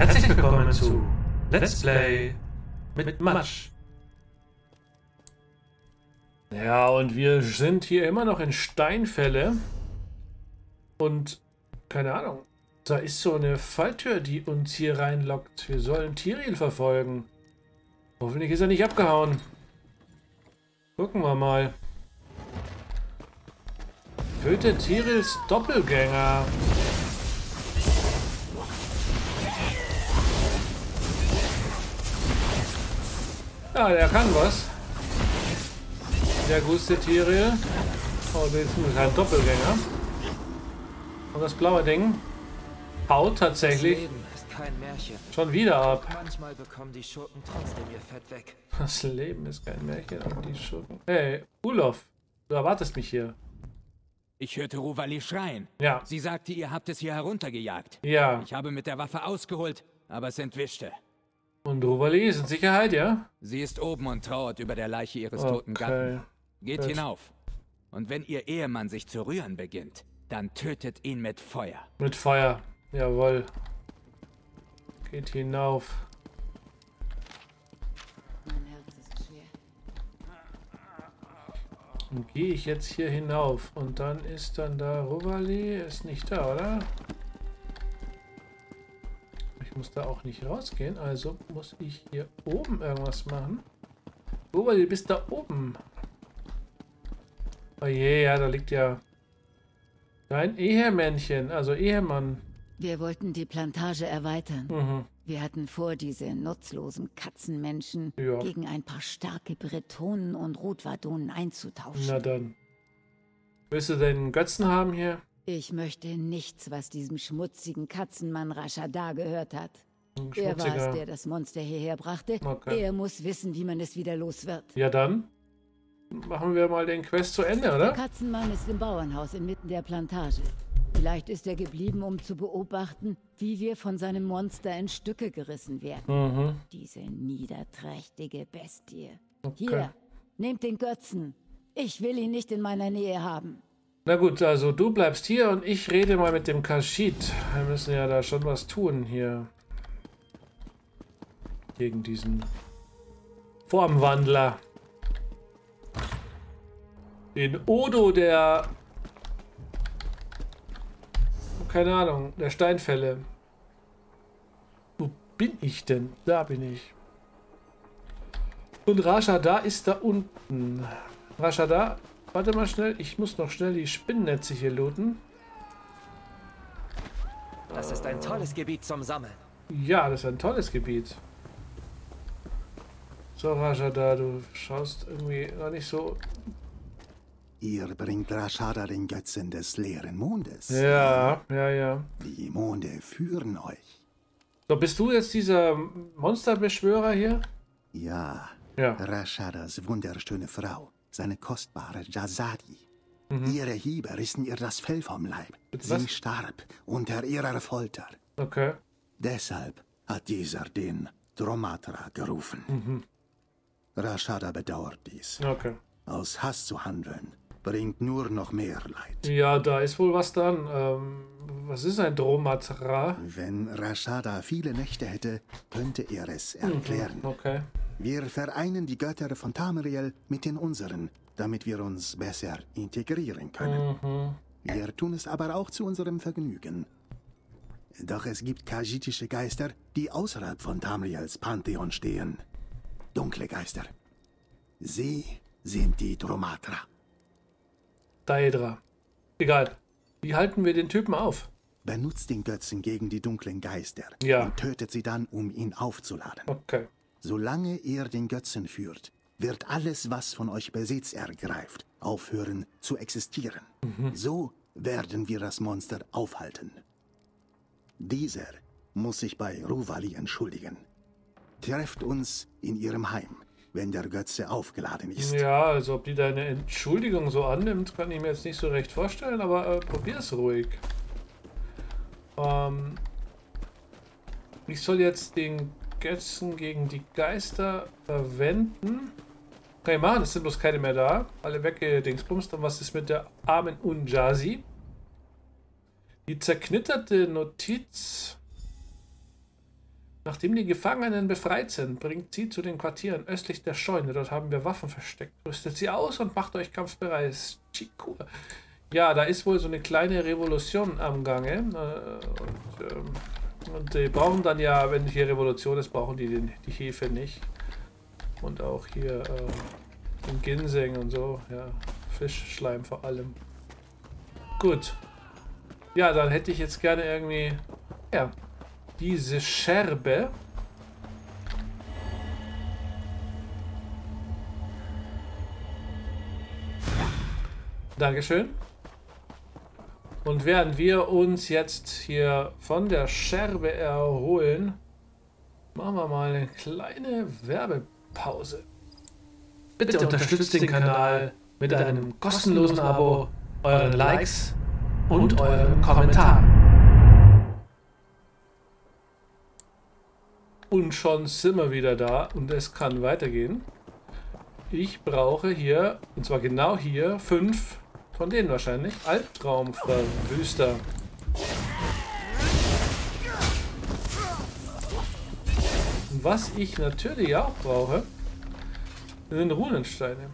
Herzlich willkommen zu Let's Play mit Matsch. Ja, und wir sind hier immer noch in Steinfälle. Und, keine Ahnung, da ist so eine Falltür, die uns hier reinlockt. Wir sollen Tyriel verfolgen. Hoffentlich ist er nicht abgehauen. Gucken wir mal. Tötet Tyrils Doppelgänger. Ja, der kann was. Der gute Tyriel. Oh, das ist ein Doppelgänger. Und das blaue Ding haut tatsächlich Das Leben ist kein Märchen. schon wieder ab. Manchmal bekommen die Schurken trotzdem ihr Fett weg. Das Leben ist kein Märchen und die Schurken. Hey, Ulof, du erwartest mich hier. Ich hörte Ruvali schreien. Ja. Sie sagte, ihr habt es hier heruntergejagt. Ja. Ich habe mit der Waffe ausgeholt, aber es entwischte. Und Ruvali ist in Sicherheit, ja? Sie ist oben und trauert über der Leiche ihres toten Gatten. Geht Gut. hinauf. Und wenn ihr Ehemann sich zu rühren beginnt, dann tötet ihn mit Feuer. Mit Feuer. Jawohl. Geht hinauf. Mein Herz ist schwer. Und gehe ich jetzt hier hinauf. Und dann ist dann da Ruvali. Ist nicht da, oder? Ich muss da auch nicht rausgehen. Also muss ich hier oben irgendwas machen. Ruvali, du bist da oben. Oh je, ja, da liegt ja dein Ehemännchen, also Ehemann. Wir wollten die Plantage erweitern. Mhm. Wir hatten vor, diese nutzlosen Katzenmenschen Ja. gegen ein paar starke Bretonen und Rotwadonen einzutauschen. Na dann. Willst du den Götzen haben hier? Ich möchte nichts, was diesem schmutzigen Katzenmann Rashadar gehört hat. Ein Er war es, schmutziger. der das Monster hierher brachte. Okay. Er muss wissen, wie man es wieder los wird. Ja dann. Machen wir mal den Quest zu Ende, Der oder? Katzenmann ist im Bauernhaus inmitten der Plantage. Vielleicht ist er geblieben, um zu beobachten, wie wir von seinem Monster in Stücke gerissen werden. Mhm. Diese niederträchtige Bestie. Okay. Hier, nehmt den Götzen. Ich will ihn nicht in meiner Nähe haben. Na gut, also du bleibst hier und ich rede mal mit dem Kashid. Wir müssen ja da schon was tun hier. Gegen diesen Formwandler. Den Odo der... Keine Ahnung, der Steinfälle. Wo bin ich denn? Da bin ich. Und Rashadar ist da unten. Rashadar, warte mal schnell. Ich muss noch schnell die Spinnennetze hier looten. Das ist ein tolles Gebiet zum Sammeln. Ja, das ist ein tolles Gebiet. So, Rashadar, du schaust irgendwie noch nicht so... Ihr bringt Rashadar den Götzen des leeren Mondes. Ja, ja, ja. Die Monde führen euch. So, bist du jetzt dieser Monsterbeschwörer hier? Ja, Ja. Rashadars wunderschöne Frau, seine kostbare Jazadi. Mhm. Ihre Hiebe rissen ihr das Fell vom Leib. Bitte Sie was? starb unter ihrer Folter. Okay. Deshalb hat dieser den Dromatra gerufen. Mhm. Rashadar bedauert dies. Okay. Aus Hass zu handeln, bringt nur noch mehr Leid. Ja, da ist wohl was dran. Was ist ein Dromatra? Wenn Rashadar viele Nächte hätte, könnte er es erklären. Okay. Wir vereinen die Götter von Tamriel mit den unseren, damit wir uns besser integrieren können. Mhm. Wir tun es aber auch zu unserem Vergnügen. Doch es gibt kaschitische Geister, die außerhalb von Tamriels Pantheon stehen. Dunkle Geister. Sie sind die Dromatra. Daedra. Egal. Wie halten wir den Typen auf? Benutzt den Götzen gegen die dunklen Geister Ja. und tötet sie dann, um ihn aufzuladen. Okay. Solange ihr den Götzen führt, wird alles, was von euch Besitz ergreift, aufhören zu existieren. So werden wir das Monster aufhalten. Dieser muss sich bei Ruvali entschuldigen. Trefft uns in ihrem Heim, wenn der Götze aufgeladen ist. Ja, also ob die deine Entschuldigung so annimmt, kann ich mir jetzt nicht so recht vorstellen, aber probier's ruhig. Ich soll jetzt den Götzen gegen die Geister verwenden. Kann ich machen, es sind bloß keine mehr da. Alle weggedingsbumst. Und was ist mit der armen Unjasi? Die zerknitterte Notiz Nachdem die Gefangenen befreit sind, bringt sie zu den Quartieren östlich der Scheune. Dort haben wir Waffen versteckt. Rüstet sie aus und macht euch kampfbereit. Chikur. Ja, da ist wohl so eine kleine Revolution am Gange. Und die brauchen dann ja, wenn hier Revolution ist, brauchen die die Hefe nicht. Und auch hier den Ginseng und so. Ja, Fischschleim vor allem. Gut. Ja, dann hätte ich jetzt gerne irgendwie... Ja, diese Scherbe. Dankeschön. Und während wir uns jetzt hier von der Scherbe erholen, machen wir mal eine kleine Werbepause. Bitte unterstützt den Kanal mit einem kostenlosen Abo, euren Likes und euren Kommentaren. Und schon sind wir wieder da und es kann weitergehen. Ich brauche hier, und zwar genau hier, 5 von denen wahrscheinlich. Albtraumverwüster. Und was ich natürlich auch brauche, sind Runensteine.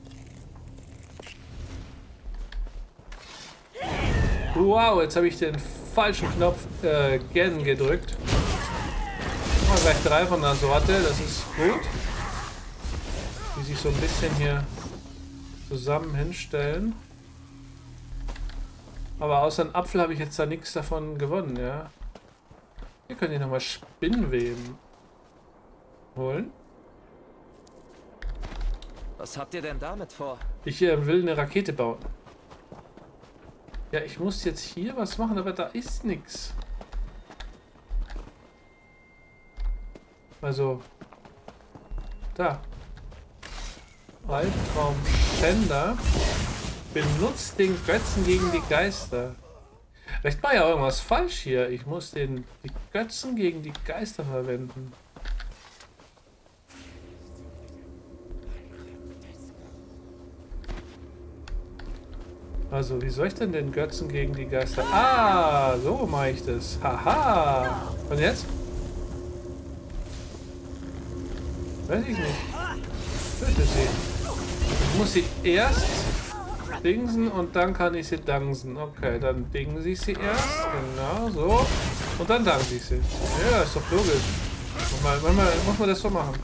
Wow, jetzt habe ich den falschen Knopf gen gedrückt. Mal gleich 3 von der Sorte, das ist gut. Die sich so ein bisschen hier zusammen hinstellen. Aber außer einem Apfel habe ich jetzt da nichts davon gewonnen, ja. Hier könnt ihr nochmal Spinnweben holen. Was habt ihr denn damit vor? Ich will eine Rakete bauen. Ja, ich muss jetzt hier was machen, aber da ist nichts. Also, da. Albtraumständer. Benutzt den Götzen gegen die Geister. Vielleicht war ja irgendwas falsch hier. Ich muss die Götzen gegen die Geister verwenden. Also, wie soll ich denn den Götzen gegen die Geister... Ah, so mache ich das. Haha. Und jetzt? Weiß ich nicht. Töte sie. Ich muss sie erst dingsen und dann kann ich sie dangsen. Okay, dann dingse ich sie erst. Genau, so. Und dann dangse ich sie. Ja, ist doch logisch. Manchmal muss man das so machen.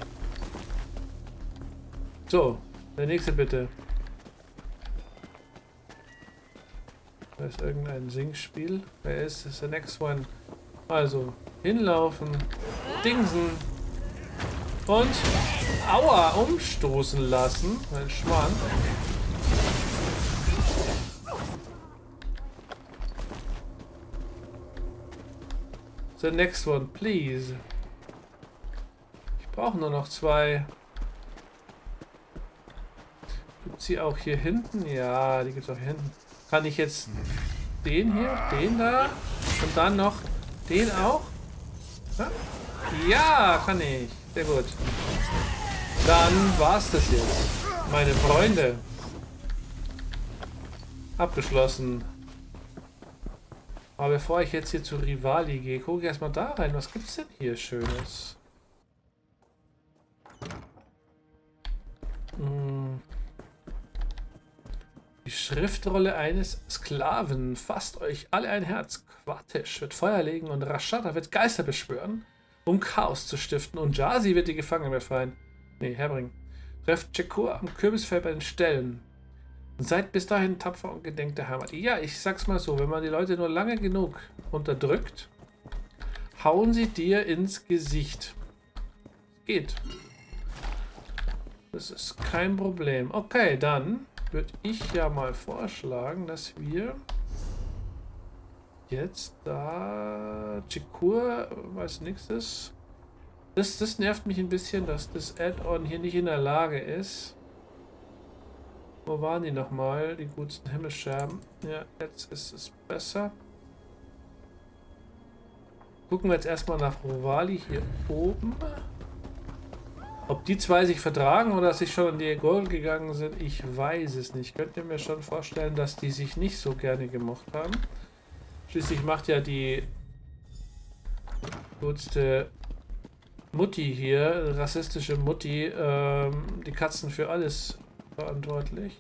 So, der nächste bitte. Da ist irgendein Singspiel. Wer ist the next one? Also, hinlaufen, dingsen und aua, umstoßen lassen. Ein Schmarrn. The next one, please. Ich brauche nur noch 2. Gibt sie auch hier hinten? Ja, die gibt es auch hier hinten. Kann ich jetzt den hier, den da und dann noch den auch? Ja, kann ich. Sehr gut. Dann war's das jetzt. Meine Freunde. Abgeschlossen. Aber bevor ich jetzt hier zu Rivali gehe, gucke ich erstmal da rein. Was gibt's denn hier Schönes? Die Schriftrolle eines Sklaven. Fasst euch alle ein Herz. Quartesh wird Feuer legen und Rashada wird Geister beschwören, um Chaos zu stiften. Und Jazi wird die Gefangenen befreien. Nee, herbringen. Trefft Chikur am Kürbisfeld bei den Stellen. Und seid bis dahin tapfer und gedenkt der Heimat. Ja, ich sag's mal so, wenn man die Leute nur lange genug unterdrückt, hauen sie dir ins Gesicht. Geht. Das ist kein Problem. Okay, dann würde ich ja mal vorschlagen, dass wir jetzt da Chikur als nächstes. Das nervt mich ein bisschen, dass das Add-on hier nicht in der Lage ist. Wo waren die nochmal? Die guten Himmelsscherben. Ja, jetzt ist es besser. Gucken wir jetzt erstmal nach Rivali hier oben. Ob die zwei sich vertragen oder dass sie schon in die Gold gegangen sind, ich weiß es nicht. Könnt ihr mir schon vorstellen, dass die sich nicht so gerne gemocht haben. Schließlich macht ja die gutste Mutti hier, rassistische Mutti, die Katzen für alles verantwortlich.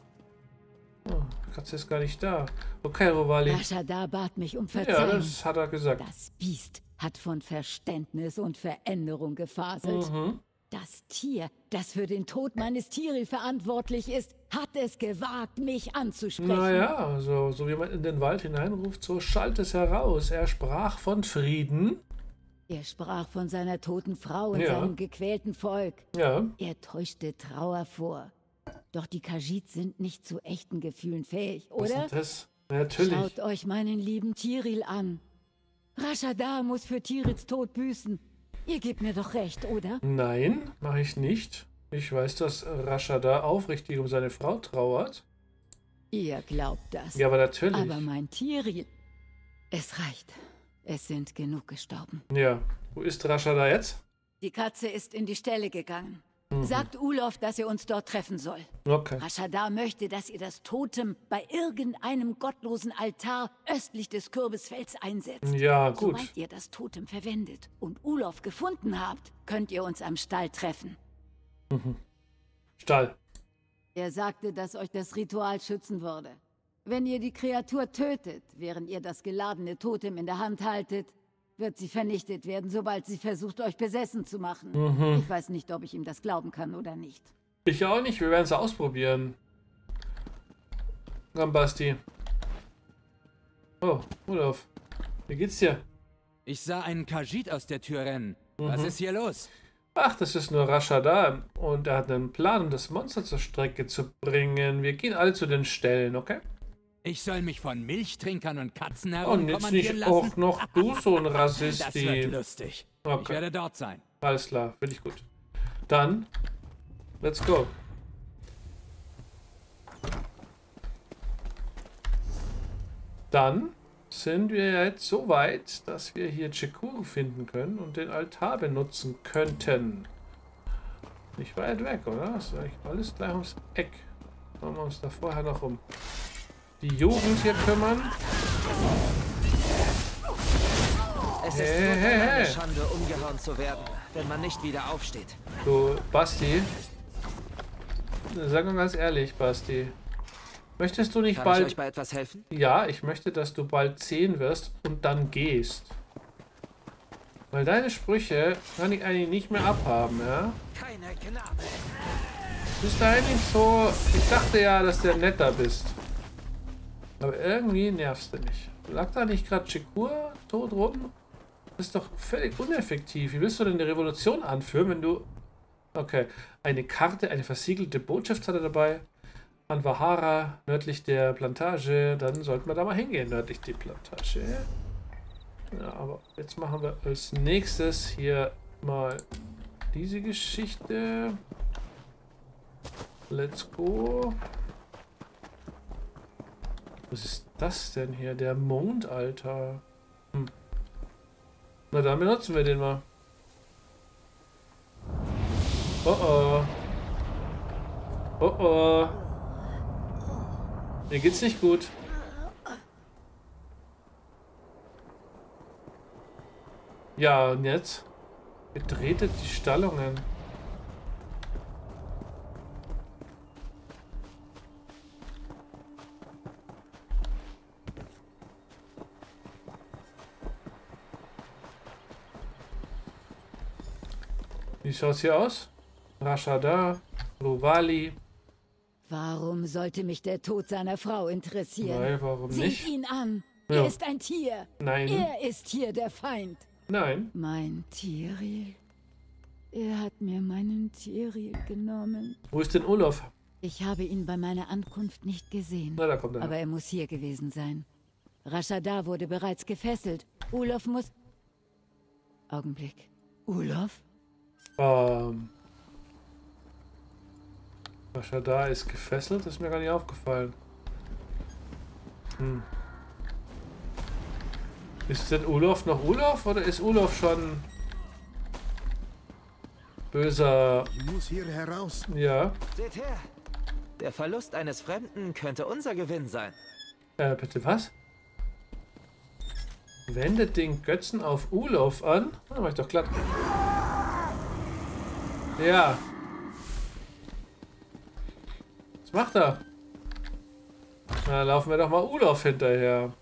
Oh, die Katze ist gar nicht da. Okay, Ruvali. Rashadar bat mich um Verzeihung. Ja, das hat er gesagt. Das Biest hat von Verständnis und Veränderung gefaselt. Das Tier, das für den Tod meines Tiril verantwortlich ist, hat es gewagt, mich anzusprechen. Naja, also, so wie man in den Wald hineinruft, so schallt es heraus. Er sprach von Frieden. Er sprach von seiner toten Frau und Ja. seinem gequälten Volk. Ja. Er täuschte Trauer vor. Doch die Khajiit sind nicht zu echten Gefühlen fähig, Was oder? ist das? Natürlich. Schaut euch meinen lieben Tiril an. Rashadar muss für Tirils Tod büßen. Ihr gebt mir doch recht, oder? Nein, mache ich nicht. Ich weiß, dass Rashadar aufrichtig um seine Frau trauert. Ihr glaubt das. Ja, aber natürlich. Aber mein Tiril... Es reicht. Es sind genug gestorben. Ja. Wo ist Rashadar jetzt? Die Katze ist in die Ställe gegangen. Sagt Ulof, dass er uns dort treffen soll. Okay. Rashadar möchte, dass ihr das Totem bei irgendeinem gottlosen Altar östlich des Kürbisfelds einsetzt. Ja, gut. Sobald ihr das Totem verwendet und Ulof gefunden habt, könnt ihr uns am Stall treffen. Stall. Er sagte, dass euch das Ritual schützen würde. Wenn ihr die Kreatur tötet, während ihr das geladene Totem in der Hand haltet, wird sie vernichtet werden, sobald sie versucht, euch besessen zu machen. Ich weiß nicht, ob ich ihm das glauben kann oder nicht. Ich auch nicht. Wir werden es ausprobieren. Komm, Basti. Oh, Ulof. Wie geht's dir? Ich sah einen Khajiit aus der Tür rennen. Was ist hier los? Ach, das ist nur Rashadar. Und er hat einen Plan, um das Monster zur Strecke zu bringen. Wir gehen alle zu den Ställen, okay? Ich soll mich von Milchtrinkern und Katzen Und jetzt herumkommandieren nicht lassen? auch noch du so ein Das Rassisti. wird lustig. Ich Okay. werde dort sein. Alles klar, finde ich gut. Dann, let's go. Dann sind wir jetzt so weit, dass wir hier Chekuru finden können und den Altar benutzen könnten. Nicht weit weg, oder? Das ist eigentlich alles gleich ums Eck. Sollen wir uns da vorher noch um die Jugend hier kümmern? Es ist nur dann eine Schande, umgehauen zu werden, wenn man nicht wieder aufsteht. Du, Basti. Sag mal ganz ehrlich, Basti. Möchtest du nicht Kann bald... ich euch bei etwas helfen? Ja, ich möchte, dass du bald 10 wirst und dann gehst. Weil deine Sprüche kann ich eigentlich nicht mehr abhaben, ja? Keine Gnade. Bist du eigentlich so... Ich dachte ja, dass du netter bist. Aber irgendwie nervst du mich. Lag da nicht gerade Chekur tot rum? Das ist doch völlig uneffektiv. Wie willst du denn die Revolution anführen, wenn du... Okay. Eine Karte, eine versiegelte Botschaft hat er dabei. An Vahara, nördlich der Plantage. Dann sollten wir da mal hingehen, nördlich der Plantage. Ja, aber jetzt machen wir als nächstes hier mal diese Geschichte. Let's go. Was ist das denn hier? Der Mond, Alter. Na, dann benutzen wir den mal. Oh oh. Oh oh. Mir geht's nicht gut. Ja, und jetzt? Betretet die Stallungen. Wie schaut's hier aus? Rashadar, Ruvali. Warum sollte mich der Tod seiner Frau interessieren? Nein, warum Seht nicht? ihn an. Ja. Er ist ein Tier. Nein. Er ist hier der Feind. Nein. Mein Tiril. Er hat mir meinen Tiril genommen. Wo ist denn Ulof? Ich habe ihn bei meiner Ankunft nicht gesehen. Na, da kommt er. Aber er muss hier gewesen sein. Rashadar wurde bereits gefesselt. Ulof muss... Augenblick. Ulof? Rashadar ist gefesselt, das ist mir gar nicht aufgefallen. Ist denn Ulof noch Ulof oder ist Ulof schon böser? Ich muss hier heraus. Ja. Seht her. Der Verlust eines Fremden könnte unser Gewinn sein. Bitte was? Wendet den Götzen auf Ulof an. Ah, mach ich doch glatt. Ja. Was macht er? Na, laufen wir doch mal Olaf hinterher.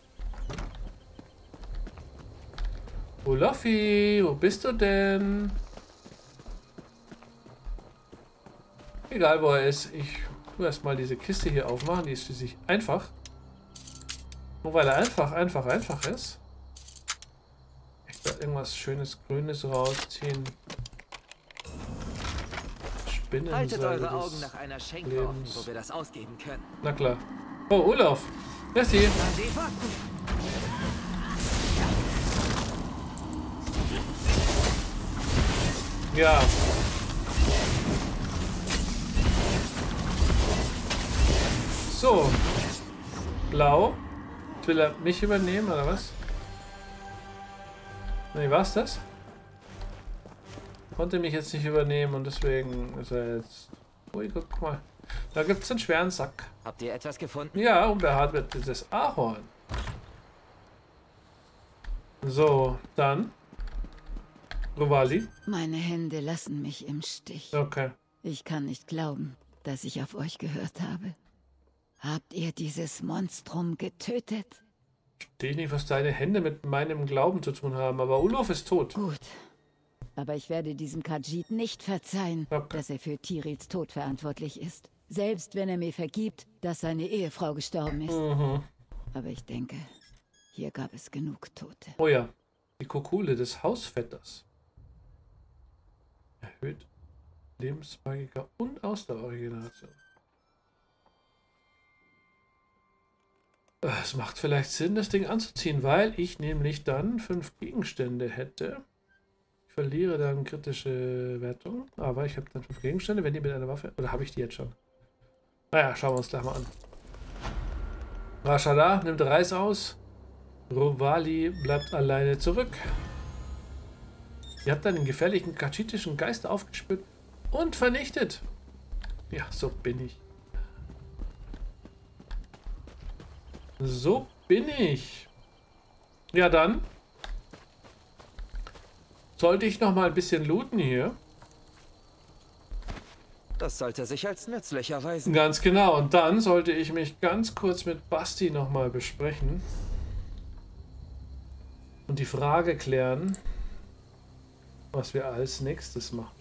Olafi, wo bist du denn? Egal, wo er ist. Ich tue erstmal diese Kiste hier aufmachen. Die ist schließlich einfach. Nur weil er einfach ist. Ich werde irgendwas Schönes Grünes rausziehen. Haltet eure Augen nach einer Schenke offen, wo wir das ausgeben können. Na klar. Oh, Olaf. Wer ist die? Ja. So. Blau. Will er mich übernehmen, oder was? Nee, war's das? Konnte mich jetzt nicht übernehmen und deswegen ist er jetzt... Ui, guck mal. Da gibt's einen schweren Sack. Habt ihr etwas gefunden? Ja, unbehaart wird dieses Ahorn. So, dann. Ruvali. Meine Hände lassen mich im Stich. Okay. Ich kann nicht glauben, dass ich auf euch gehört habe. Habt ihr dieses Monstrum getötet? Verstehe ich nicht, was deine Hände mit meinem Glauben zu tun haben, aber Olaf ist tot. Gut. Aber ich werde diesem Khajiit nicht verzeihen, dass er für Tirils Tod verantwortlich ist. Selbst wenn er mir vergibt, dass seine Ehefrau gestorben ist. Aber ich denke, hier gab es genug Tote. Oh ja, die Kokule des Hausvetters. Erhöht Lebensmagiker und Ausdauerregeneration. Es macht vielleicht Sinn, das Ding anzuziehen, weil ich nämlich dann 5 Gegenstände hätte. Ich verliere dann kritische Wertung, aber ich habe dann 5 Gegenstände, wenn die mit einer Waffe... Oder habe ich die jetzt schon? Naja, schauen wir uns gleich mal an. Rashada nimmt Reis aus. Ruvali bleibt alleine zurück. Ihr habt einen gefährlichen khajiitischen Geist aufgespürt und vernichtet. Ja, so bin ich. So bin ich. Ja, dann sollte ich noch mal ein bisschen looten hier. Das sollte sich als nützlich erweisen. Ganz genau. Und dann sollte ich mich ganz kurz mit Basti noch mal besprechen. Und die Frage klären, was wir als nächstes machen.